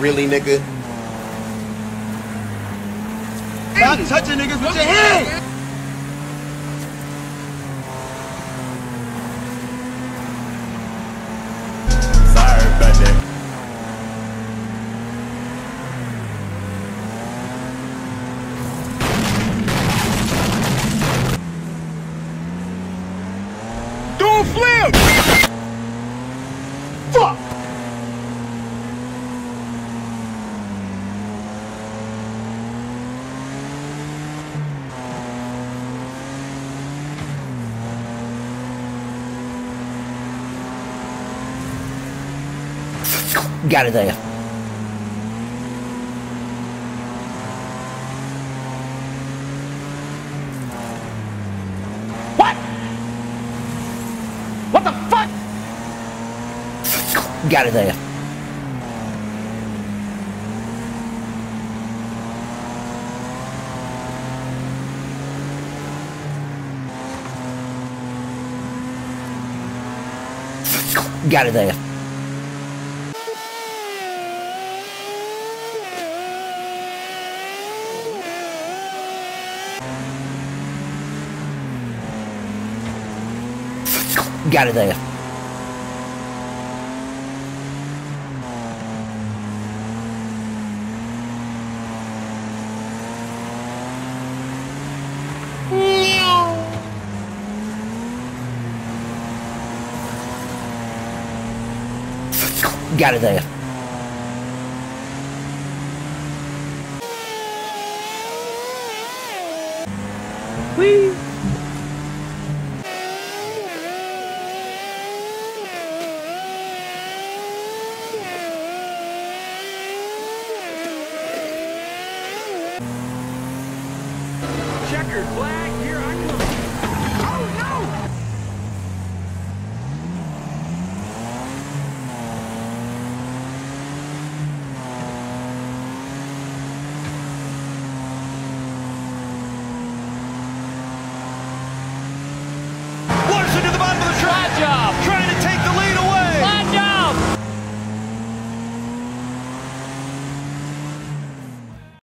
Really, nigga? Stop touching niggas with your hands! Sorry about that. Don't flip! Fuck! Got it there. What? What the fuck? Got it there. Got it there. Got it there. Got it there. Whee! Checkered flag.